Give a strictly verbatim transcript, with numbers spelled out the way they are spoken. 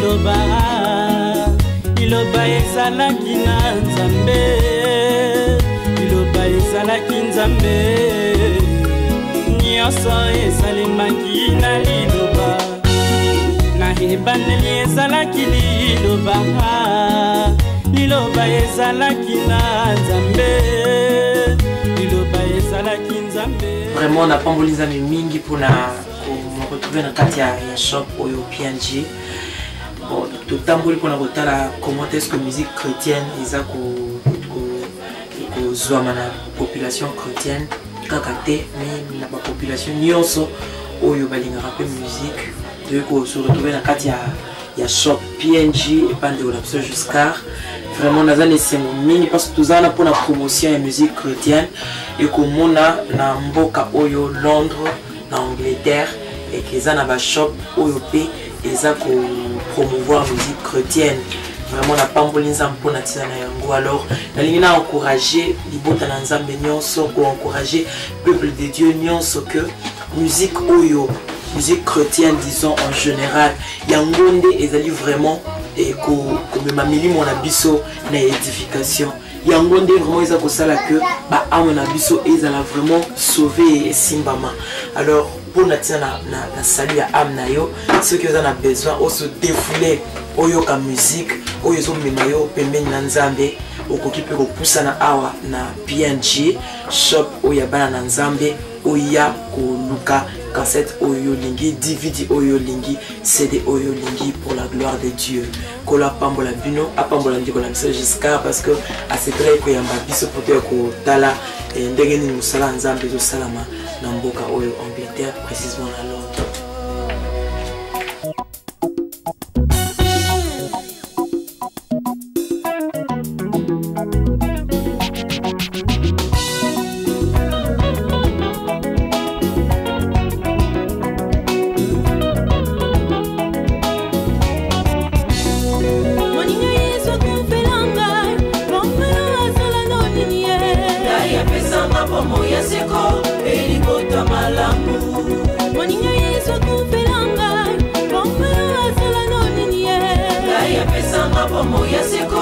liloba liloba ezalaki na nzambe liloba ezalaki nzambe nyonso esalemaki na liloba na ebandeli ezalaki liloba liloba ezalaki na nzambe liloba ezalaki nzambe. Vraiment on a pas mboli nzambe mingi pour na me retrouver dans kati ya shop oyo P N G. Bon, tout tamboli pour na kotala comment est-ce que musique chrétienne eza ko ko zwa na population chrétienne kaka te mais na ba population nyonso oyo balingaka pe musique de ko se retrouver dans kati ya ya shop P N G et pas de l'absence jusqu'à vraiment na zane sengo mingi parce que tout pour la promotion de musique chrétienne et comme on a na mboka oyo Londres na Angleterre et que ça na ba shop oyo pe et ça ko promouvoir musique chrétienne vraiment na pamboli nzambe pour na tina na yango. Alors na lingi na encourager libota na nzambe nyonso ko encourager peuple de Dieu nyonso que musique oyo musique chrétienne disons en général yangonde ezali vraiment et ko ko mamili mon abisso na édification yangonde vraiment eza ko sala que ba amona biso ezala vraiment sauver et simbama. Alors pour na tina na na salut ya amna yo ceux qui ont besoin au se défouler oyo ka musique oyo zo memayo pembeni na nzambe okoki pe ko pusana awa na P N G shop oya bana na nzambe oya ko luka cassette oyo lingi D V D oyo lingi C D oyo lingi pour la gloire de Dieu kola pambola bino apambola ndiko na message jusqu'à parce que à ce près ko yamba biso poto ko tala ndenge ni musala nzambe zo salama na mboka oyo Angleterre précisément na Londres. Moya seko